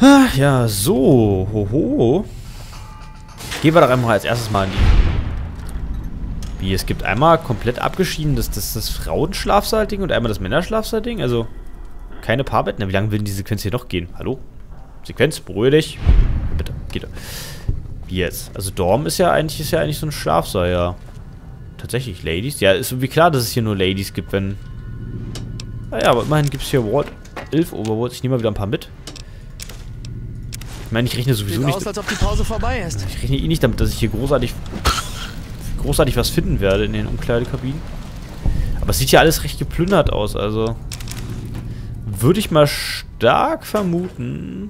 Ja, so. Hoho. Gehen wir doch einfach als erstes mal in die... Wie, es gibt einmal komplett abgeschieden das Frauenschlafsaal-Ding und einmal das Männerschlafsaal-Ding. Also, keine Paarbetten. Na, wie lange will denn die Sequenz hier noch gehen? Hallo? Sequenz, beruhige dich. Bitte, geht doch. Wie jetzt? Also, Dorm ist ja eigentlich so ein Schlafsaal, ja. Tatsächlich, Ladies? Ja, ist irgendwie klar, dass es hier nur Ladies gibt, wenn... Naja, aber immerhin gibt es hier Ward 11 Overworlds. Ich nehme mal wieder ein paar mit. Ich meine, ich rechne sowieso nicht... Sieht aus, als ob die Pause vorbei ist. Ich rechne eh nicht damit, dass ich hier großartig was finden werde in den Umkleidekabinen. Aber es sieht ja alles recht geplündert aus, also... Würde ich mal stark vermuten...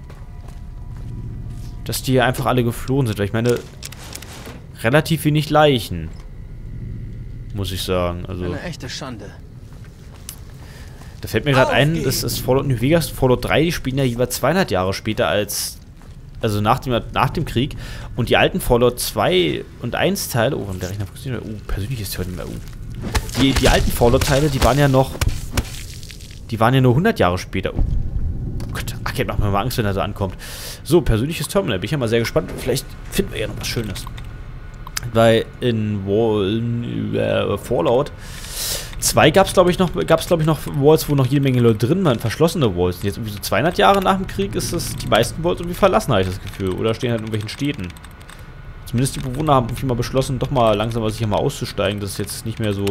dass die hier einfach alle geflohen sind. Weil ich meine... Relativ wenig Leichen. Muss ich sagen, also... Eine echte Schande. Da fällt mir gerade ein, das ist Fallout New Vegas, Fallout 3, die spielen ja jeweils 200 Jahre später als... Also nach dem Krieg. Und die alten Fallout 2 und 1 Teile... Oh, der Rechner funktioniert. Oh, persönliches heute nicht mehr. Oh. Die alten Fallout Teile, die waren ja noch... Die waren ja nur 100 Jahre später. Oh Gott, Arcade macht mir mal Angst, wenn er so ankommt. So, persönliches Terminal. Bin ich ja mal sehr gespannt. Vielleicht finden wir ja noch was Schönes. Weil in Fallout 2 gab es, glaube ich, noch Walls, wo noch jede Menge Leute drin waren, verschlossene Walls. Und jetzt irgendwie so 200 Jahre nach dem Krieg ist es die meisten Walls irgendwie verlassen, habe ich das Gefühl. Oder stehen halt in irgendwelchen Städten. Zumindest die Bewohner haben irgendwie mal beschlossen, doch mal langsam sich hier mal auszusteigen. Das ist jetzt nicht mehr so...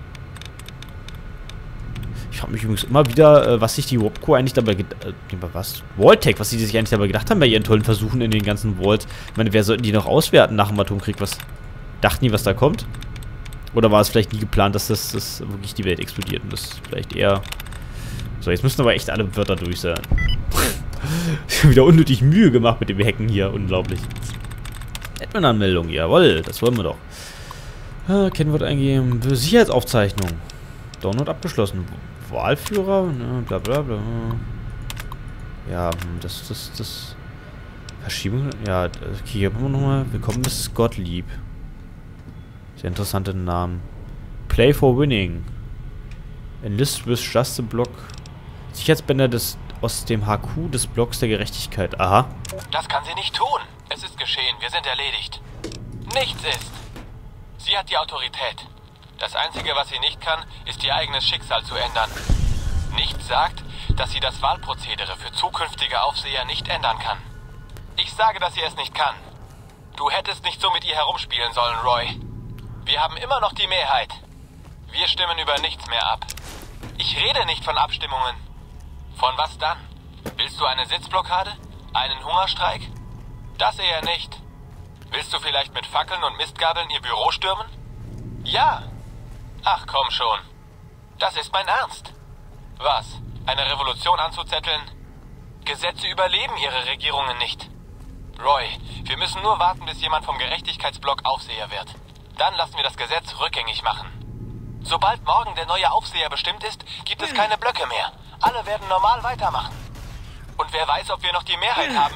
Ich frage mich übrigens immer wieder, was sich die Wopco eigentlich dabei was sie sich eigentlich dabei gedacht haben bei ihren tollen Versuchen in den ganzen Walls. Ich meine, wer sollten die noch auswerten nach dem Atomkrieg? Was dachten die, was da kommt? Oder war es vielleicht nie geplant, dass das wirklich die Welt explodiert und das vielleicht eher... So, jetzt müssen aber echt alle Wörter durch sein. Ich habe wieder unnötig Mühe gemacht mit dem Hacken hier. Unglaublich. Admin-Anmeldung, jawohl, das wollen wir doch. Kennwort eingeben. Sicherheitsaufzeichnung. Download abgeschlossen. Wahlführer, ne, bla bla bla. Ja, das... Verschiebung, ja, okay, hier haben wir nochmal. Willkommen, Mrs. Gottlieb. Sehr interessante Namen. Play for Winning. Enlist with Just the Block. Sicherheitsbänder aus dem HQ des Blocks der Gerechtigkeit. Aha. Das kann sie nicht tun. Es ist geschehen. Wir sind erledigt. Nichts ist. Sie hat die Autorität. Das Einzige, was sie nicht kann, ist ihr eigenes Schicksal zu ändern. Nichts sagt, dass sie das Wahlprozedere für zukünftige Aufseher nicht ändern kann. Ich sage, dass sie es nicht kann. Du hättest nicht so mit ihr herumspielen sollen, Roy. Wir haben immer noch die Mehrheit. Wir stimmen über nichts mehr ab. Ich rede nicht von Abstimmungen. Von was dann? Willst du eine Sitzblockade? Einen Hungerstreik? Das eher nicht. Willst du vielleicht mit Fackeln und Mistgabeln ihr Büro stürmen? Ja. Ach komm schon. Das ist mein Ernst. Was? Eine Revolution anzuzetteln? Gesetze überleben ihre Regierungen nicht. Roy, wir müssen nur warten, bis jemand vom Gerechtigkeitsblock Aufseher wird. Dann lassen wir das Gesetz rückgängig machen. Sobald morgen der neue Aufseher bestimmt ist, gibt es keine Blöcke mehr. Alle werden normal weitermachen. Und wer weiß, ob wir noch die Mehrheit haben.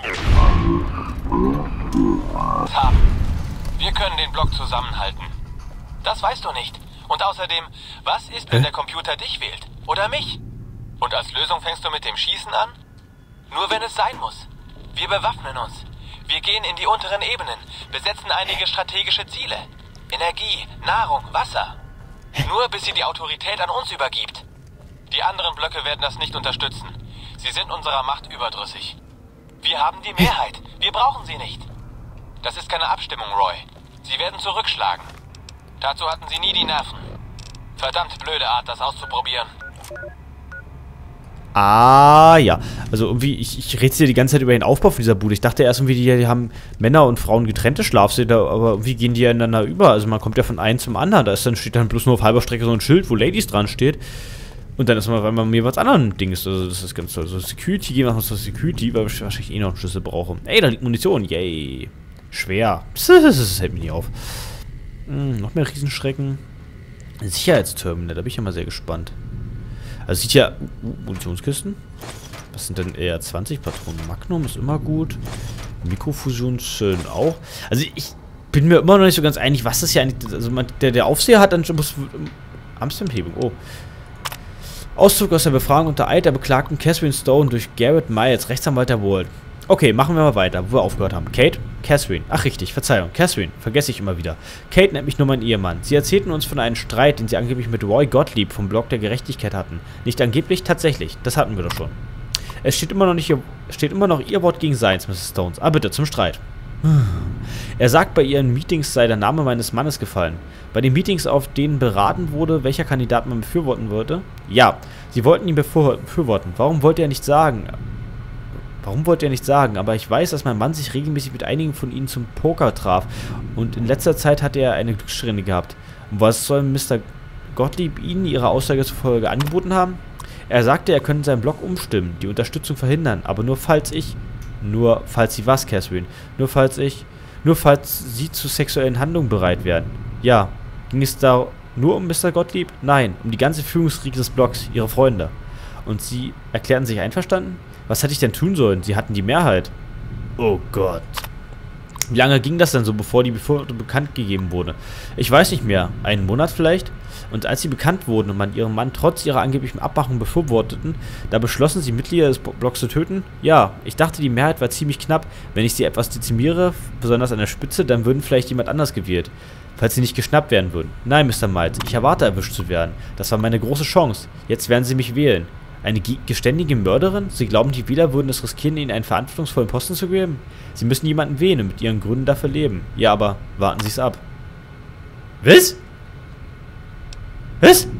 Wir können den Block zusammenhalten. Das weißt du nicht. Und außerdem, was ist, wenn der Computer dich wählt? Oder mich? Und als Lösung fängst du mit dem Schießen an? Nur wenn es sein muss. Wir bewaffnen uns. Wir gehen in die unteren Ebenen, besetzen einige strategische Ziele. Energie, Nahrung, Wasser. Nur bis sie die Autorität an uns übergibt. Die anderen Blöcke werden das nicht unterstützen. Sie sind unserer Macht überdrüssig. Wir haben die Mehrheit. Wir brauchen sie nicht. Das ist keine Abstimmung, Roy. Sie werden zurückschlagen. Dazu hatten sie nie die Nerven. Verdammt blöde Art, das auszuprobieren. Ah, ja. Also irgendwie, ich rätsel die ganze Zeit über den Aufbau von dieser Bude. Ich dachte erst irgendwie, die haben Männer und Frauen getrennte Schlafsäle, aber irgendwie gehen die ja ineinander über. Also man kommt ja von einem zum anderen. Steht dann bloß nur auf halber Strecke so ein Schild, wo Ladies dran steht. Und dann ist man auf einmal mir was anderem Dings. Also das ist ganz toll. So Security, gehen wir noch zur Security, weil ich wahrscheinlich eh noch einen Schlüssel brauche. Ey, da liegt Munition. Yay. Schwer. Das hält mich nicht auf. Noch mehr Riesenschrecken. Sicherheitsterminal, da bin ich ja mal sehr gespannt. Also sieht ja... Munitionskisten? Was sind denn eher 20 Patronen? Magnum ist immer gut. Mikrofusionszellen auch. Also ich bin mir immer noch nicht so ganz einig, was das hier eigentlich... Also der Aufseher hat dann... Amsterdam-Hebung, oh. Auszug aus der Befragung unter Eid der Beklagten Catherine Stone durch Garrett Miles, Rechtsanwalt der Vault. Okay, machen wir mal weiter, wo wir aufgehört haben. Kate? Catherine. Ach richtig, Verzeihung. Catherine. Vergesse ich immer wieder. Kate nennt mich nur mein Ehemann. Sie erzählten uns von einem Streit, den sie angeblich mit Roy Gottlieb vom Blog der Gerechtigkeit hatten. Nicht angeblich, tatsächlich. Das hatten wir doch schon. Es steht immer noch ihr Wort gegen seins, Mrs. Stones. Ah, bitte, zum Streit. Er sagt, bei ihren Meetings sei der Name meines Mannes gefallen. Bei den Meetings, auf denen beraten wurde, welcher Kandidat man befürworten würde? Ja, sie wollten ihn befürworten. Warum wollte er nicht sagen? Aber ich weiß, dass mein Mann sich regelmäßig mit einigen von ihnen zum Poker traf. Und in letzter Zeit hatte er eine Glückssträhne gehabt. Und was soll Mr. Gottlieb Ihnen Ihrer Aussage zufolge angeboten haben? Er sagte, er könnte seinen Blog umstimmen, die Unterstützung verhindern, aber nur falls Sie was, Catherine? Nur falls Sie zu sexuellen Handlungen bereit wären. Ja. Ging es da nur um Mr. Gottlieb? Nein, um die ganze Führungsriege des Blogs, Ihre Freunde. Und Sie erklärten sich einverstanden? Was hätte ich denn tun sollen? Sie hatten die Mehrheit. Oh Gott. Wie lange ging das denn so, bevor die Befürwortung bekannt gegeben wurde? Ich weiß nicht mehr. Einen Monat vielleicht? Und als sie bekannt wurden und man ihren Mann trotz ihrer angeblichen Abmachung befürworteten, da beschlossen sie, Mitglieder des Blogs zu töten? Ja, ich dachte, die Mehrheit war ziemlich knapp. Wenn ich sie etwas dezimiere, besonders an der Spitze, dann würden vielleicht jemand anders gewählt. Falls sie nicht geschnappt werden würden. Nein, Mr. Miles, ich erwarte, erwischt zu werden. Das war meine große Chance. Jetzt werden sie mich wählen. Eine geständige Mörderin? Sie glauben, die Wähler würden es riskieren, ihnen einen verantwortungsvollen Posten zu geben? Sie müssen jemanden wählen und mit ihren Gründen dafür leben. Ja, aber warten Sie es ab. Was? Was?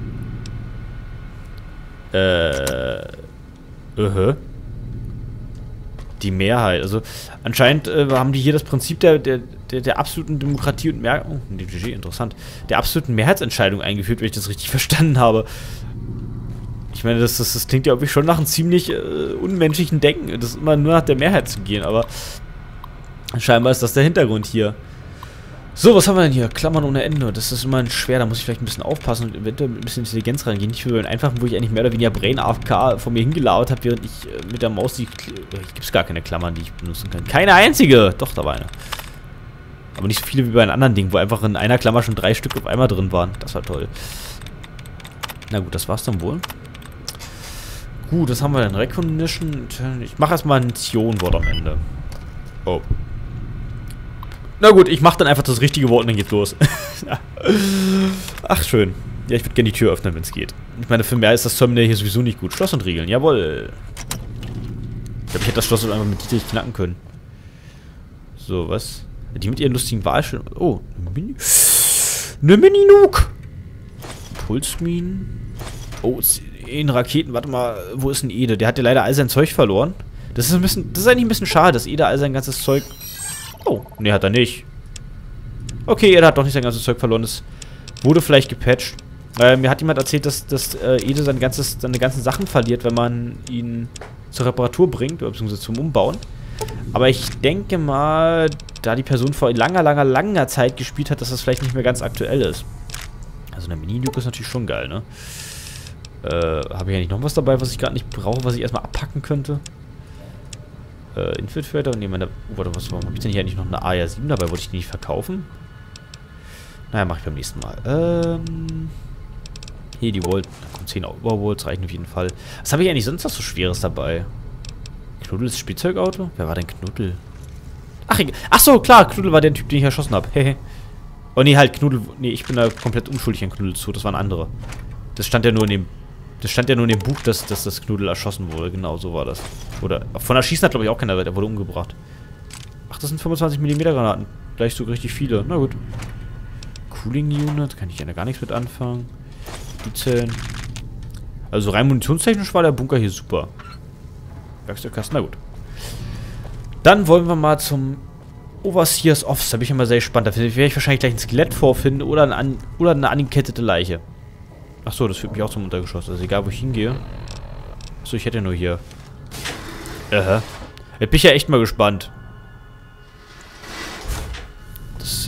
Die Mehrheit. Also, anscheinend haben die hier das Prinzip der absoluten Demokratie und interessant. Der absoluten Mehrheitsentscheidung eingeführt, wenn ich das richtig verstanden habe. Ich meine, das klingt ja wirklich schon nach einem ziemlich unmenschlichen Denken, das immer nur nach der Mehrheit zu gehen, aber scheinbar ist das der Hintergrund hier. So, was haben wir denn hier? Klammern ohne Ende. Das ist immer schwer, da muss ich vielleicht ein bisschen aufpassen und eventuell mit ein bisschen Intelligenz rangehen. Nicht für den einfachen, wo ich eigentlich mehr oder weniger Brain AFK vor mir hingelabert habe, während ich mit der Maus die... Gibt es gar keine Klammern, die ich benutzen kann. Keine einzige! Doch, da war eine. Aber nicht so viele wie bei einem anderen Ding, wo einfach in einer Klammer schon 3 Stück auf einmal drin waren. Das war toll. Na gut, das war's dann wohl. Gut, das haben wir dann. Recognition. Ich mache erstmal ein Tion-Wort am Ende. Oh. Na gut, ich mache dann einfach das richtige Wort und dann geht's los. Ach, schön. Ja, ich würde gerne die Tür öffnen, wenn es geht. Ich meine, für mehr ist das Terminal hier sowieso nicht gut. Schloss und Riegeln, jawohl. Ich glaube, ich hätte das Schloss einfach mit Dietrich knacken können. So, was? Die mit ihren lustigen Wahlschilden. Oh, eine Mini-Nuke. Pulsminen. Oh, in Raketen. Warte mal, wo ist denn Ede? Der hat ja leider all sein Zeug verloren. Das ist eigentlich ein bisschen schade, dass Ede all sein ganzes Zeug... Oh, ne, hat er nicht. Okay, Ede hat doch nicht sein ganzes Zeug verloren. Das wurde vielleicht gepatcht. Mir hat jemand erzählt, dass Ede seine ganzen Sachen verliert, wenn man ihn zur Reparatur bringt, oder beziehungsweise zum Umbauen. Aber ich denke mal, da die Person vor langer Zeit gespielt hat, dass das vielleicht nicht mehr ganz aktuell ist. Also eine Mini-Nuke ist natürlich schon geil, ne? Habe ich eigentlich noch was dabei, was ich gerade nicht brauche, was ich erstmal abpacken könnte? Infiltrator, ne, warte, warum habe ich denn hier eigentlich noch eine AR-7 dabei? Wollte ich die nicht verkaufen? Naja, mache ich beim nächsten Mal. Hier die Volt. 10 Overvolts reichen auf jeden Fall. Was habe ich eigentlich sonst noch so Schweres dabei? Knuddels Spielzeugauto? Wer war denn Knuddel? Ach so, klar, Knuddel war der Typ, den ich erschossen habe. Hehe. Oh nee, halt, Knuddel. Nee, ich bin da komplett unschuldig an Knuddel zu. Das waren andere. Das stand ja nur in dem Buch, dass das Knuddel erschossen wurde. Genau, so war das. Oder von Erschießen hat, glaube ich, auch keiner. Der wurde umgebracht. Ach, das sind 25 mm Granaten. Gleich so richtig viele. Na gut. Cooling Unit. Kann ich ja gar nichts mit anfangen. Die Zellen. Also rein munitionstechnisch war der Bunker hier super. Werkzeugkasten, na gut. Dann wollen wir mal zum Overseers Office. Da bin ich immer sehr gespannt. Da werde ich wahrscheinlich gleich ein Skelett vorfinden oder eine angekettete Leiche. Achso, das führt mich auch zum Untergeschoss. Also egal, wo ich hingehe. Achso, ich hätte ja nur hier. Jetzt bin ich ja echt mal gespannt. Das,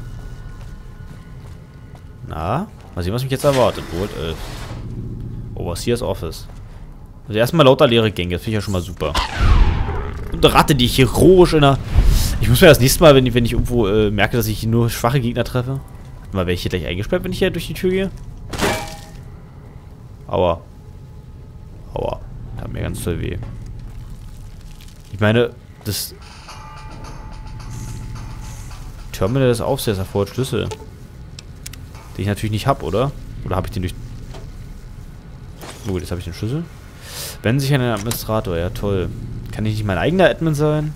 na? Mal sehen, was mich jetzt erwartet. Overseers Office. Also erstmal lauter leere Gänge. Das finde ich ja schon mal super. Und eine Ratte, die ich heroisch in der... Ich muss mir das nächste Mal, wenn ich irgendwo merke, dass ich nur schwache Gegner treffe. Mal, werde ich hier gleich eingesperrt, wenn ich hier durch die Tür gehe? Aua. Aua. Tat mir ganz toll weh. Ich meine, das Terminal des Aufsehers erfordert Schlüssel. Den ich natürlich nicht habe, oder? Oder habe ich den durch... Gut, jetzt habe ich den Schlüssel. Wenn sich ein Administrator, ja toll. Kann ich nicht mein eigener Admin sein?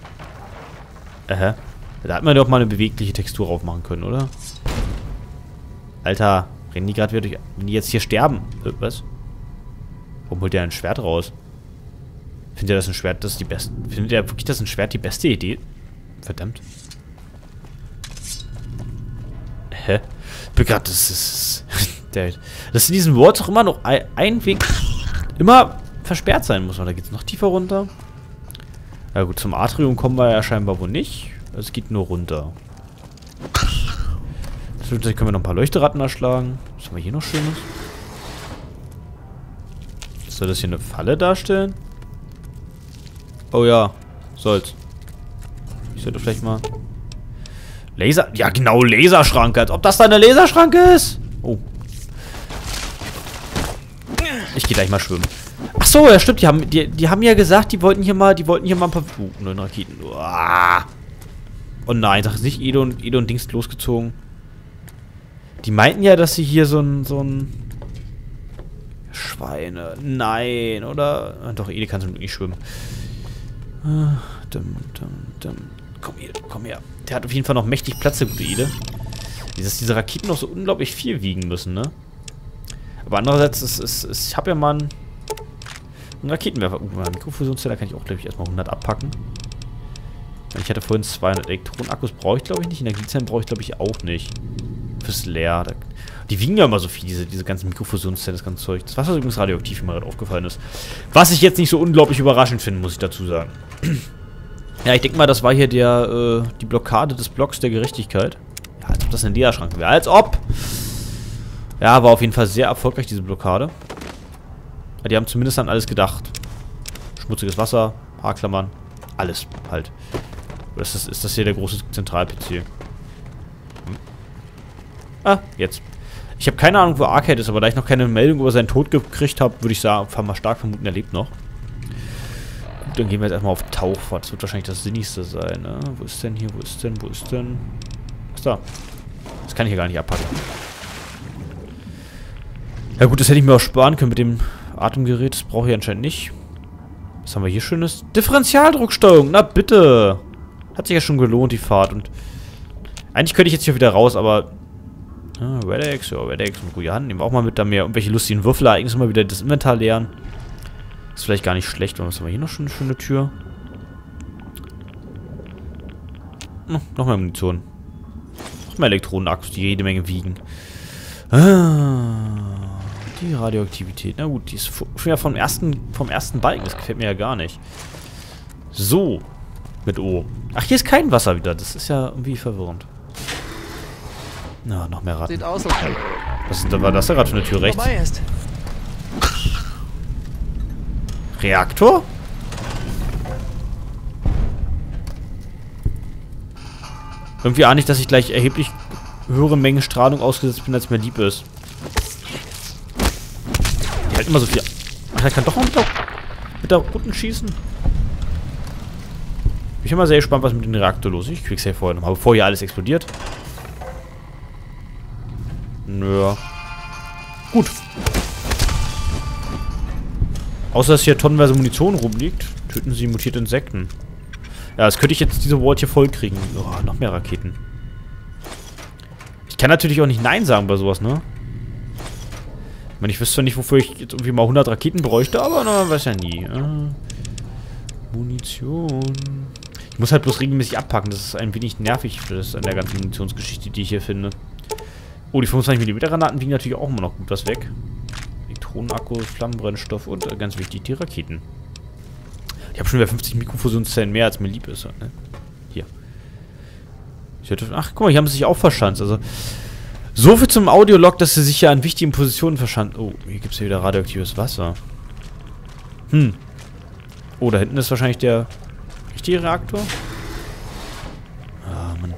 Da hat man doch mal eine bewegliche Textur aufmachen können, oder? Alter, rennen die gerade wieder durch... Wenn die jetzt hier sterben... Was? Warum holt der ein Schwert raus? Findet ihr das ein Schwert, das ist die beste... Findet ihr wirklich, dass ein Schwert die beste Idee? Verdammt. Hä? Ich bin grad, das ist... dass in diesen Worts auch immer noch ein Weg... Immer versperrt sein muss. Da geht's noch tiefer runter. Ja gut, zum Atrium kommen wir ja scheinbar wohl nicht. Es geht nur runter. Vielleicht können wir noch ein paar Leuchteratten erschlagen. Was haben wir hier noch Schönes? Soll das hier eine Falle darstellen? Oh ja, soll's. Ich sollte vielleicht mal... Laser... Ja genau, Laserschranke. Als ob das da eine Laserschranke ist. Oh. Ich gehe gleich mal schwimmen. Ach so, ja stimmt. Die haben ja gesagt, die wollten hier mal ein paar... 9 Raketen. Uah. Oh nein, sag nicht Edo und Dings losgezogen. Die meinten ja, dass sie hier so ein Schweine. Nein, oder? Doch, Ede kann nicht schwimmen. Komm her. Der hat auf jeden Fall noch mächtig Platz, der gute Ede. Dass diese Raketen noch so unglaublich viel wiegen müssen, ne? Aber andererseits, ich habe ja mal einen Raketenwerfer. Meine Mikrofusionszelle kann ich auch, glaube ich, erstmal 100 abpacken. Ich hatte vorhin 200 Elektronenakkus, brauche ich, glaube ich, nicht. Energiezellen brauche ich, glaube ich, auch nicht. Fürs Leer. Die wiegen ja immer so viel, diese ganzen Mikrofusionszellen, das ganze Zeug. Das Wasser ist übrigens radioaktiv, wie mir gerade aufgefallen ist. Was ich jetzt nicht so unglaublich überraschend finde, muss ich dazu sagen. Ja, ich denke mal, das war hier die Blockade des Blocks der Gerechtigkeit. Ja, als ob das ein Leerschrank wäre. Als ob! Ja, war auf jeden Fall sehr erfolgreich, diese Blockade. Ja, die haben zumindest an alles gedacht. Schmutziges Wasser, Haarklammern, alles halt. Oder ist das hier der große Zentral-PC? Hm. Ah, jetzt. Ich habe keine Ahnung, wo Arcade ist, aber da ich noch keine Meldung über seinen Tod gekriegt habe, würde ich sagen, mal stark vermuten, er lebt noch. Gut, dann gehen wir jetzt erstmal auf Tauchfahrt. Das wird wahrscheinlich das Sinnigste sein, ne? Wo ist denn hier? Wo ist denn? Was ist da? Das kann ich hier gar nicht abpacken. Ja gut, das hätte ich mir auch sparen können mit dem Atemgerät. Das brauche ich anscheinend nicht. Was haben wir hier Schönes? Differentialdrucksteuerung. Na bitte. Hat sich ja schon gelohnt, die Fahrt. Und eigentlich könnte ich jetzt hier wieder raus, aber... Redex, ja, Redex und gute Hand. Nehmen wir auch mal mit, da mehr irgendwelche lustigen Würfelereignisse mal wieder das Inventar leeren. Ist vielleicht gar nicht schlecht. Was haben wir hier noch schon? Eine schöne Tür. Noch mehr Munition. Noch mehr Elektronenakkus, die jede Menge wiegen. Die Radioaktivität. Na gut, die ist schon ja vom ersten Balken. Das gefällt mir ja gar nicht. So. Mit O. Ach, hier ist kein Wasser wieder. Das ist ja irgendwie verwirrend. Na, noch mehr Ratten. Sieht aus, als Was war das da gerade für eine Tür rechts? vorbei ist. Reaktor? Irgendwie ahne ich, dass ich gleich erheblich höhere Mengen Strahlung ausgesetzt bin, als mir lieb ist. Die halt immer so viel... Ach, der kann doch auch mit der Roten schießen. Ich bin immer sehr gespannt, was mit dem Reaktor los ist. Ich krieg's ja vorher nochmal, bevor hier alles explodiert. Nö. Gut. Außer, dass hier tonnenweise Munition rumliegt, töten sie mutierte Insekten. Ja, das könnte ich jetzt diese Ward hier voll kriegen. Oh, noch mehr Raketen. Ich kann natürlich auch nicht Nein sagen bei sowas, ne? Ich meine, ich wüsste zwar nicht, wofür ich jetzt irgendwie mal 100 Raketen bräuchte, aber man weiß ja nie. Munition. Ich muss halt bloß regelmäßig abpacken. Das ist ein wenig nervig für das an der ganzen Munitionsgeschichte, die ich hier finde. Oh, die 25 mm Granaten wiegen natürlich auch immer noch gut was weg. Elektronenakkus, Flammenbrennstoff und ganz wichtig, die Raketen. Ich habe schon wieder 50 Mikrofusionszellen mehr, als mir lieb ist. Ne? Hier. Ach, guck mal, hier haben sie sich auch verschanzt. Also, so viel zum Audiolog, dass sie sich ja an wichtigen Positionen verschanzt. Oh, hier gibt es ja wieder radioaktives Wasser. Oh, da hinten ist wahrscheinlich der richtige Reaktor. Ah, Mann.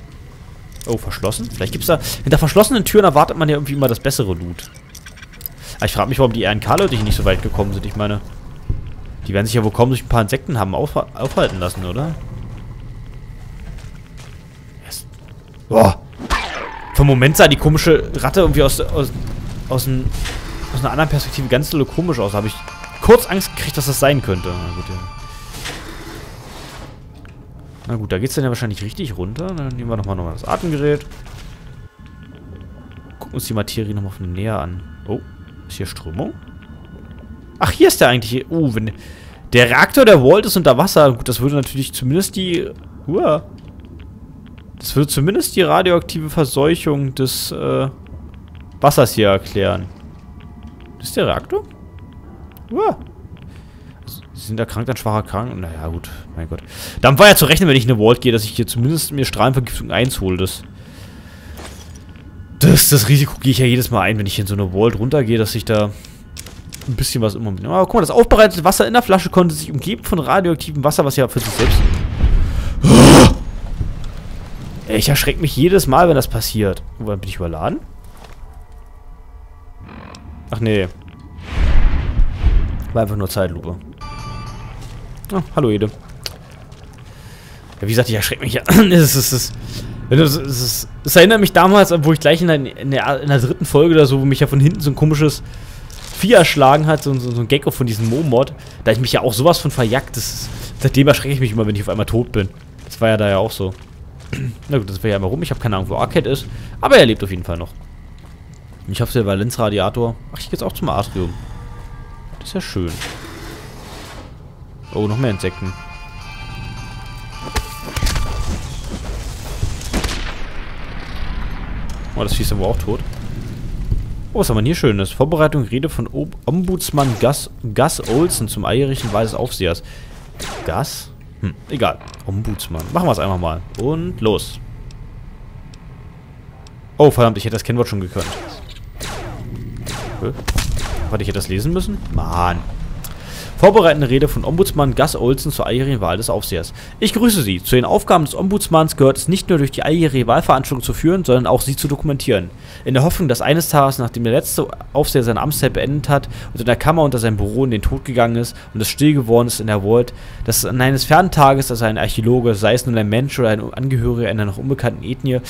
Oh, verschlossen? Vielleicht gibt es da... Hinter verschlossenen Türen erwartet man ja irgendwie immer das bessere Loot. Aber ich frage mich, warum die RNK-Leute hier nicht so weit gekommen sind. Ich meine, die werden sich ja wohl kaum durch ein paar Insekten haben aufhalten lassen, oder? Yes. Boah. Für einen Moment sah die komische Ratte irgendwie aus einer anderen Perspektive ganz doll komisch aus. Da habe ich kurz Angst gekriegt, dass das sein könnte. Na gut, ja. Na gut, da geht es dann ja wahrscheinlich richtig runter. Dann nehmen wir nochmal das Atemgerät. Gucken uns die Materie nochmal von näher an. Oh, ist hier Strömung? Ach, hier ist der eigentlich. Oh, wenn der Reaktor der Vault ist unter Wasser. Gut, das würde natürlich zumindest die... Das würde zumindest die radioaktive Verseuchung des Wassers hier erklären. Das ist der Reaktor? Sie sind erkrankt an schwacher Krankheit. Naja, gut. Mein Gott. Damit war ja zu rechnen, wenn ich in eine Vault gehe, dass ich hier zumindest mir Strahlenvergiftung 1 hole. Das Risiko gehe ich ja jedes Mal ein, wenn ich in so eine Vault runtergehe, dass ich da ein bisschen was immer mitnehme. Aber guck mal, das aufbereitete Wasser in der Flasche konnte sich umgeben von radioaktivem Wasser, was ja für sich selbst... Ich erschrecke mich jedes Mal, wenn das passiert. Bin ich überladen? Ach nee. War einfach nur Zeitlupe. Oh, hallo Ede. Ja, wie gesagt, ich erschrecke mich ja. Es erinnert mich damals, wo ich gleich in der dritten Folge oder so, wo mich ja von hinten so ein komisches Vieh erschlagen hat, so ein Gecko von diesem Momod. Da ich mich ja auch sowas von verjagt. Seitdem erschrecke ich mich immer, wenn ich auf einmal tot bin. Das war ja da ja auch so. Na gut, das wäre ja immer rum. Ich habe keine Ahnung, wo Arcade ist. Aber er lebt auf jeden Fall noch. Ich hoffe, der Valenzradiator. Ach, ich gehe jetzt auch zum Atrium. Das ist ja schön. Oh, noch mehr Insekten. Oh, das Vieh ist aber auch tot. Oh, was haben wir hier Schönes? Vorbereitung, Rede von Ombudsmann Gus Olsen zum alljährlichen Wahl des Aufsehers. Gus? Egal. Ombudsmann. Machen wir es einfach mal. Und los. Oh, verdammt, ich hätte das Kennwort schon gekannt. Warte, ich hätte das lesen müssen? Mann. Vorbereitende Rede von Ombudsmann Gus Olsen zur alljährigen Wahl des Aufsehers. Ich grüße Sie. Zu den Aufgaben des Ombudsmanns gehört es nicht nur durch die alljährige Wahlveranstaltung zu führen, sondern auch sie zu dokumentieren. In der Hoffnung, dass eines Tages, nachdem der letzte Aufseher seine Amtszeit beendet hat und in der Kammer unter seinem Büro in den Tod gegangen ist und es still geworden ist in der Vault, dass an eines fernen Tages, dass ein Archäologe, sei es nun ein Mensch oder ein Angehöriger einer noch unbekannten Ethnie,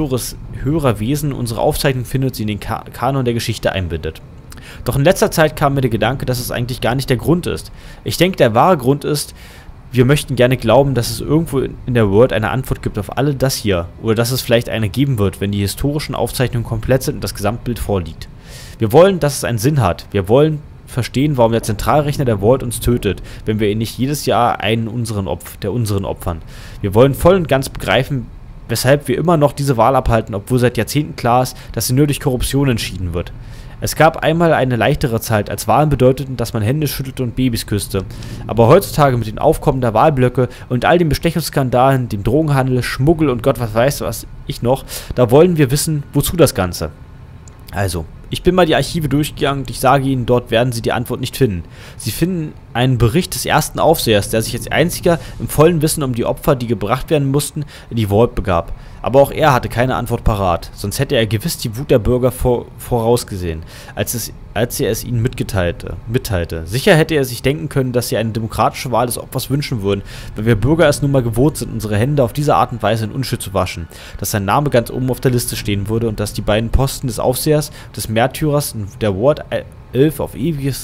höherer Wesen, unsere Aufzeichnung findet, sie in den Kanon der Geschichte einbindet. Doch in letzter Zeit kam mir der Gedanke, dass es eigentlich gar nicht der Grund ist. Ich denke, der wahre Grund ist, wir möchten gerne glauben, dass es irgendwo in der World eine Antwort gibt auf alle das hier. Oder dass es vielleicht eine geben wird, wenn die historischen Aufzeichnungen komplett sind und das Gesamtbild vorliegt. Wir wollen, dass es einen Sinn hat. Wir wollen verstehen, warum der Zentralrechner der Vault uns tötet, wenn wir ihn nicht jedes Jahr einen unseren opfern. Wir wollen voll und ganz begreifen, weshalb wir immer noch diese Wahl abhalten, obwohl seit Jahrzehnten klar ist, dass sie nur durch Korruption entschieden wird. Es gab einmal eine leichtere Zeit, als Wahlen bedeuteten, dass man Hände schüttelte und Babys küsste. Aber heutzutage mit dem Aufkommen der Wahlblöcke und all den Bestechungsskandalen, dem Drogenhandel, Schmuggel und Gott was ich noch, da wollen wir wissen, wozu das Ganze. Also, ich bin mal die Archive durchgegangen und ich sage Ihnen, dort werden Sie die Antwort nicht finden. Sie finden einen Bericht des ersten Aufsehers, der sich als einziger im vollen Wissen um die Opfer, die gebracht werden mussten, in die Vault begab. Aber auch er hatte keine Antwort parat, sonst hätte er gewiss die Wut der Bürger vorausgesehen, als er es ihnen mitteilte. Sicher hätte er sich denken können, dass sie eine demokratische Wahl des Opfers wünschen würden, weil wir Bürger es nun mal gewohnt sind, unsere Hände auf diese Art und Weise in Unschuld zu waschen, dass sein Name ganz oben auf der Liste stehen würde und dass die beiden Posten des Aufsehers und des Märtyrers in der Ward 11 auf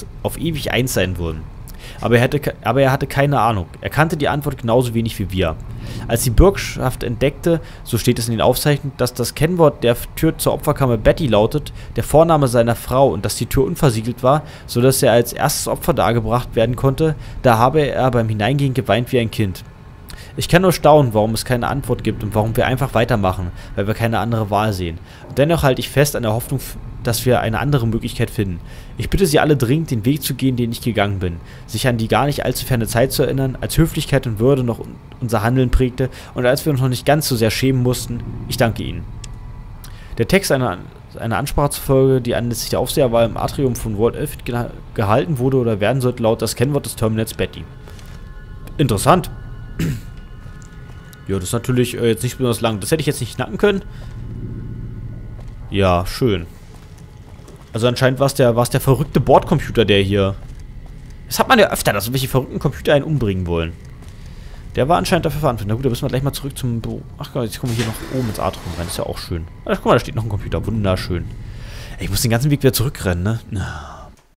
ewig eins sein würden. Aber er hatte keine Ahnung. Er kannte die Antwort genauso wenig wie wir. Als die Bürgschaft entdeckte, so steht es in den Aufzeichnungen, dass das Kennwort der Tür zur Opferkammer Betty lautet, der Vorname seiner Frau und dass die Tür unversiegelt war, sodass er als erstes Opfer dargebracht werden konnte, da habe er beim Hineingehen geweint wie ein Kind. Ich kann nur staunen, warum es keine Antwort gibt und warum wir einfach weitermachen, weil wir keine andere Wahl sehen. Und dennoch halte ich fest an der Hoffnung, dass wir eine andere Möglichkeit finden. Ich bitte Sie alle dringend, den Weg zu gehen, den ich gegangen bin, sich an die gar nicht allzu ferne Zeit zu erinnern, als Höflichkeit und Würde noch unser Handeln prägte und als wir uns noch nicht ganz so sehr schämen mussten. Ich danke Ihnen. Der Text einer Ansprache zufolge, die anlässlich der Aufseherwahl im Atrium von Vault 11 gehalten wurde oder werden sollte, laut das Kennwort des Terminals Betty. Interessant. Ja, das ist natürlich jetzt nicht besonders lang. Das hätte ich jetzt nicht knacken können. Ja, schön. Also anscheinend war es der verrückte Bordcomputer, der hier... Das hat man ja öfter, dass welche verrückten Computer einen umbringen wollen. Der war anscheinend dafür verantwortlich. Na gut, da müssen wir gleich mal zurück zum Büro. Ach Gott, jetzt kommen wir hier noch oben ins Atrium rein. Das ist ja auch schön. Ach, guck mal, da steht noch ein Computer. Wunderschön. Ey, ich muss den ganzen Weg wieder zurückrennen, ne?